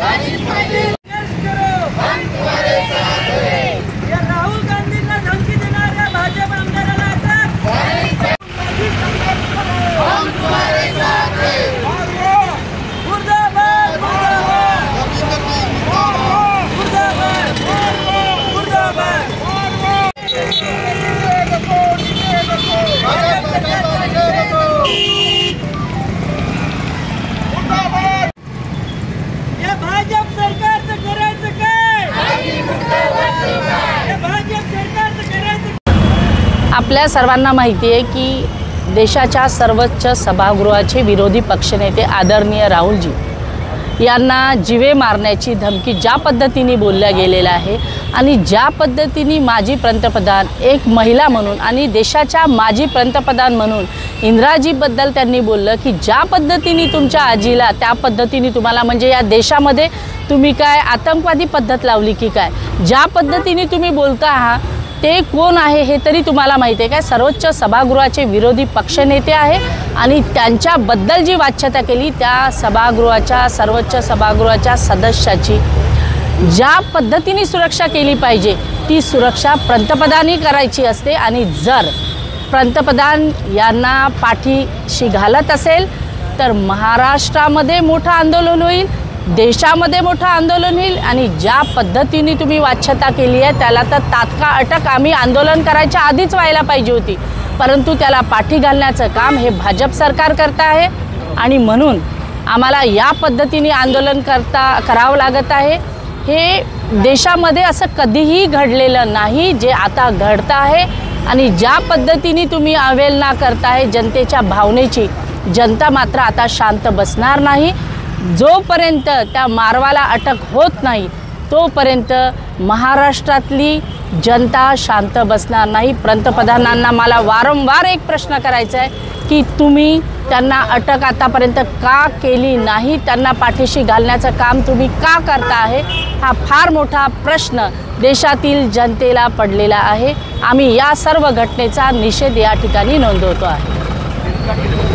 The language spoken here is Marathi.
राहुल गांधींना धमकी देणाऱ्या भाजप आमदाराला अटक। मुर्दाबाद या भाजप सरकारचं करायचं काय? या भाजप सरकारचं करायचं। आपल्या सर्वांना माहिती आहे की देशाच्या सर्वोच्च सभागृहाचे विरोधी पक्षनेते आदरणीय राहुलजी यांना जीवे मारण्याची धमकी ज्या पद्धतीने बोलल्या गेलेल्या आहे आणि ज्या पद्धतीने माजी पंतप्रधान एक महिला म्हणून आणि देशाच्या माजी पंतप्रधान म्हणून इंदिराजीबद्दल त्यांनी बोललं की ज्या पद्धतीने तुमच्या आजीला त्या पद्धतीने तुम्हाला म्हणजे या देशामध्ये तुम्ही काय आतंकवादी पद्धत लावली की काय, ज्या पद्धतीने तुम्ही बोलता आहात ते कोण आहे हे तरी तुम्हाला माहिती आहे काय? सर्वोच्च सभागृहाचे विरोधी पक्षनेते आहे आणि त्यांच्याबद्दल जी वाच्यता केली त्या सभागृहाच्या सर्वोच्च सभागृहाच्या सदस्याची ज्या पद्धतीने सुरक्षा केली पाहिजे ती सुरक्षा पंतप्रधानांनी करायची असते। आणि जर पंतप्रधान यांना पाठीशी घालत असेल तर महाराष्ट्रामध्ये मोठं आंदोलन होईल, देशामध्ये मोठं आंदोलन होईल आणि ज्या पद्धतीने तुम्ही वाच्यता केली आहे त्याला तर तात्काळ अटक आम्ही आंदोलन करायच्या आधीच व्हायला पाहिजे होती, परंतु त्याला पाठी घालण्याचं काम हे भाजप सरकार करत आहे आणि म्हणून आम्हाला या पद्धतीने आंदोलन करावं लागत आहे। हे देशामध्ये असं कधीही घडलेलं नाही जे आता घडतं आहे आणि ज्या पद्धतीने तुम्ही अवहेलना करताय जनतेच्या भावनेची, जनता मात्र आता शांत बसणार नाही। जोपर्यंत त्या मारवाला अटक होत नाही तोपर्यंत महाराष्ट्रातली जनता शांत बसणार नाही। पंतप्रधानांना मला वारंवार एक प्रश्न करायचा आहे की तुम्ही त्यांना अटक आतापर्यंत का केली नाही, त्यांना पाठीशी घालण्याचं काम तुम्ही का करता आहे, हा फार मोठा प्रश्न देशातील जनतेला पडलेला आहे। आम्ही या सर्व घटनेचा निषेध या ठिकाणी नोंदवतो आहे।